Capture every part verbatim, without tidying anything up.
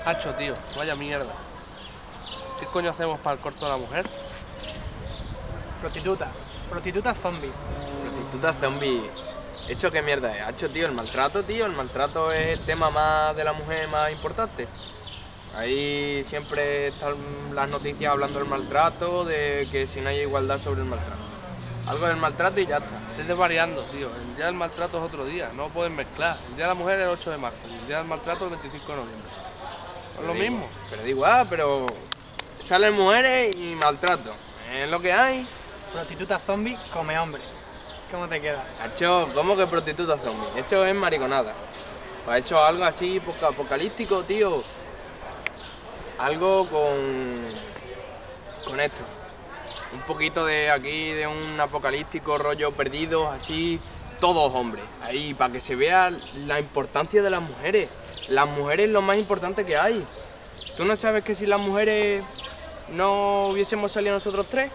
Hacho, tío, vaya mierda. ¿Qué coño hacemos para el corto de la mujer? Prostituta. Prostituta zombie. Prostituta zombie. ¿Hecho qué mierda es? Hacho, tío, el maltrato, tío. El maltrato es el tema más de la mujer más importante. Ahí siempre están las noticias hablando del maltrato, de que si no hay igualdad sobre el maltrato. Algo del maltrato y ya está. Estés desvariando, tío. El día del maltrato es otro día, no pueden mezclar. El día de la mujer es el ocho de marzo y el día del maltrato es el veinticinco de noviembre. Es lo mismo. Pero da igual, pero salen mujeres y maltrato. Es lo que hay. Prostituta zombie come hombre. ¿Cómo te queda? Hacho, ¿cómo que prostituta zombie? Esto es mariconada. Para eso algo así apocalíptico, tío. Algo con... con esto. Un poquito de aquí, de un apocalíptico rollo perdidos, así, todos hombres. Ahí, para que se vea la importancia de las mujeres. Las mujeres es lo más importante que hay. ¿Tú no sabes que si las mujeres no hubiésemos salido nosotros tres?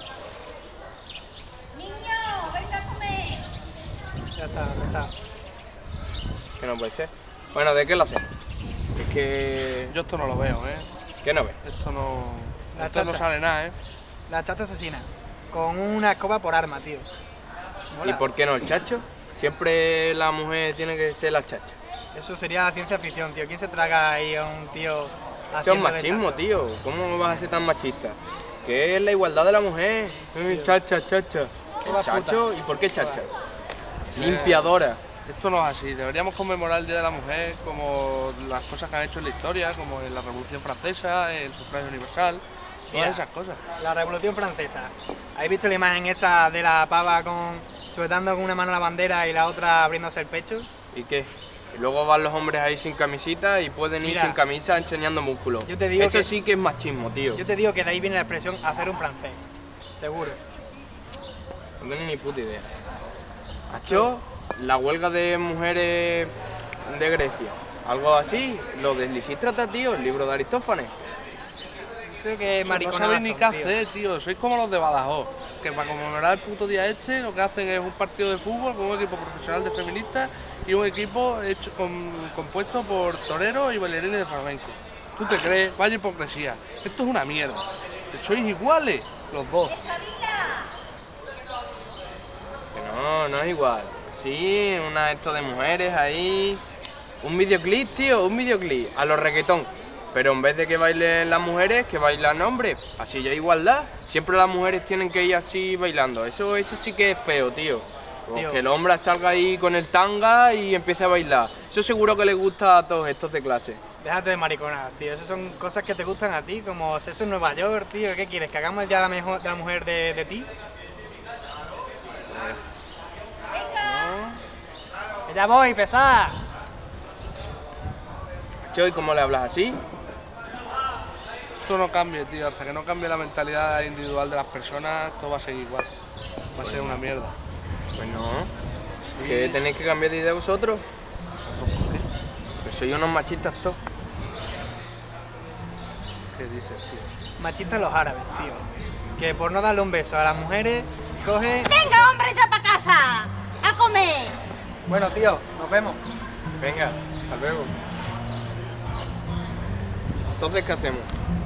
Niño, venga a comer. Ya está, pesado. Que no puede ser. Bueno, ¿de qué lo hacemos? Es que... Yo esto no lo veo, ¿eh? ¿Qué no ves? Esto no... La esto no chacha. sale nada, ¿eh? La chacha asesina. Con una escoba por arma, tío. Mola. ¿Y por qué no el chacho? Siempre la mujer tiene que ser la chacha. Eso sería ciencia ficción, tío. ¿Quién se traga ahí a un tío Eso es haciendo de machismo, chacho? tío. ¿Cómo vas a ser tan machista? Que es la igualdad de la mujer. Ay, chacha, chacha. Toda ¿Chacho? puta. ¿Y por qué chacha? Eh, Limpiadora. Esto no es así. Deberíamos conmemorar el Día de la Mujer como las cosas que han hecho en la historia, como en la Revolución Francesa, el sufragio universal, todas Mira. esas cosas. La Revolución Francesa. ¿Habéis visto la imagen esa de la pava con sujetando con una mano la bandera y la otra abriéndose el pecho? ¿Y qué? Y luego van los hombres ahí sin camisita y pueden ir Mira. sin camisa enseñando músculos. Yo te digo Eso que- sí que es machismo, tío. Yo te digo que de ahí viene la expresión hacer un francés. Seguro. No tengo ni puta idea. Hacho, la huelga de mujeres de Grecia. Algo así. Lo de Lisístrata, tío, el libro de Aristófanes. Eso que No mariconadas sabéis ni son, qué tío. hacer, tío. Sois como los de Badajoz, que para conmemorar el puto día este, lo que hacen es un partido de fútbol con un equipo profesional de feministas y un equipo hecho con- compuesto por toreros y bailarines de flamenco. ¿Tú te crees? Vaya hipocresía. Esto es una mierda. Sois iguales, los dos. Que no, no es igual. Sí, una esto de mujeres ahí. Un videoclip, tío, un videoclip. A los reggaetón. Pero en vez de que bailen las mujeres, que bailan hombres. Así ya hay igualdad. Siempre las mujeres tienen que ir así bailando. Eso, eso sí que es feo, tío. O Tío. que el hombre salga ahí con el tanga y empiece a bailar. Eso seguro que le gusta a todos estos de clase. Déjate de mariconadas, tío. Esas son cosas que te gustan a ti, como sexo en Nueva York, tío. ¿Qué quieres? ¿Que hagamos el día de la, mejo- de la mujer de, de ti? ¡Que ya voy, pesada! Choy, ¿cómo le hablas así? Esto no cambie, tío. Hasta que no cambie la mentalidad individual de las personas, todo va a seguir igual. Va a ser una mierda. Pues no. ¿Que tenéis que cambiar de idea vosotros? Que sois unos machistas todos. ¿Qué dices, tío? Machistas los árabes, tío. Que por no darle un beso a las mujeres, coge... Venga, hombre, ya para casa. A comer. Bueno, tío, nos vemos. Venga, hasta luego. Entonces, ¿qué hacemos?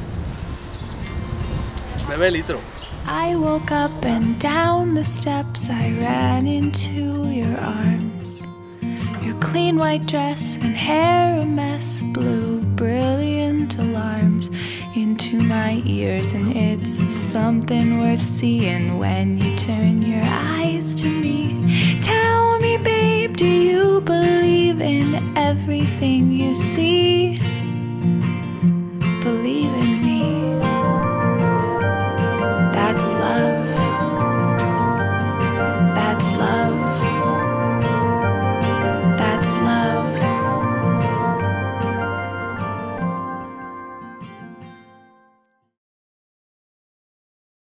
Bebe litro. I woke up and down the steps I ran into your arms. Your clean white dress and hair a mess blew brilliant alarms into my ears, and it's something worth seeing when you turn your eyes to me.